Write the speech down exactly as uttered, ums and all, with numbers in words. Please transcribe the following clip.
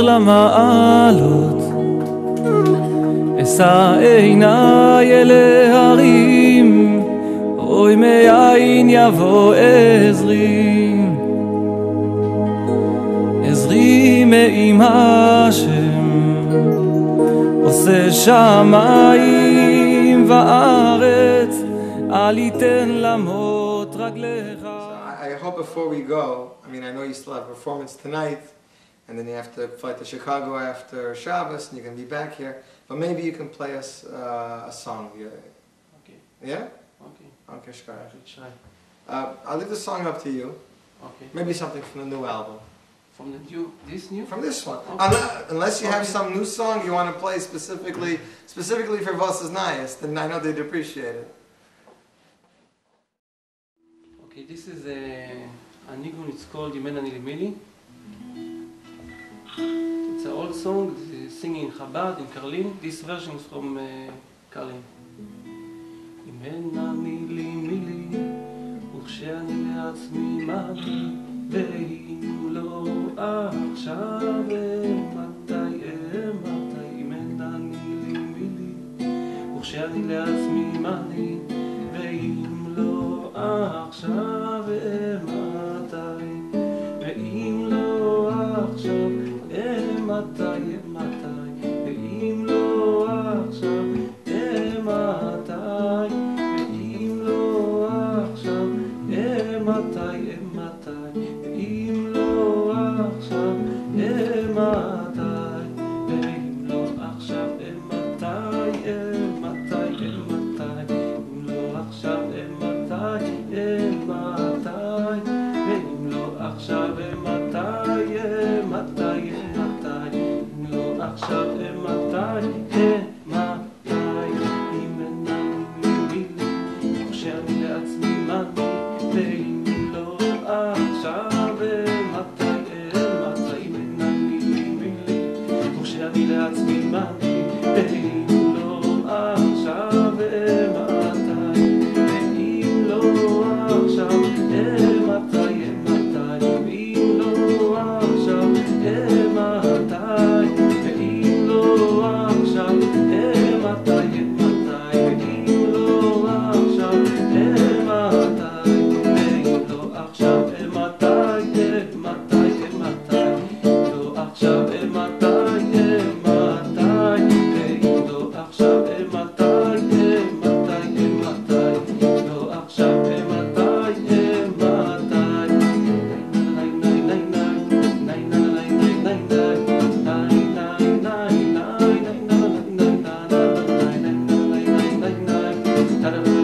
למעלות, אשא עיניי אל ההרים, אוי מאין יבוא עזרי, עזרי מעם השם, עושה שמיים וארץ, אל יתן למות רגליך. I hope before we go, I mean I know you still have a performance tonight, and then you have to fly to Chicago after Shabbos, and you're going to be back here, but maybe you can play us uh, a song. Yeah? Okay. Yeah? Okay. Okay, Shkar. I should try. Uh, I'll leave the song up to you. Okay. Maybe something from the new album. From the new, this new? From this one. Okay. Unless, unless you have Okay. some new song you want to play specifically specifically for Voss's Nayas, then I know they'd appreciate it. Okay, this is a, a nigun, it's called Yimena Nilimili. It's an old song, it's singing in Chabad, in Karlin. This version is from uh, Karlin. Yimena Nilimili, וכשאני לעצמי מתי, ואם לא עכשיו, מתי, מתי, ימנה נילימילי, וכשאני לעצמי מתי, ואם לא עכשיו, מתי, ואם לא עכשיו, מתי, מתי, ואם לא עכשיו, מתי, ואם לא עכשיו, מתי, מתי, ואם לא עכשיו, מתי, ואם לא עכשיו, מתי, מתי, מתי, אם לא עכשיו, מתי, מתי, ואם לא עכשיו, מתי, מתי, מתי, אם לא עכשיו, מתי, מתי, אם אינני מילי, וכשאני לעצמי מתי, ואם לא עכשיו, מתי, מתי, אם אינני מילי, וכשאני לעצמי מתי, ואם לא עכשיו, מתי, ואם לא עכשיו, מתי, מתי, ואם לא עכשיו, מתי, ואם לא עכשיו, מתי, מתי, ואם לא עכשיו, מתי, ואם לא עכשיו, מתי, מתי, מתי, לא עכשיו, מתי, מתי, ואם לא עכשיו, מתי, מתי, מתי, לא עכשיו, מתי, מתי.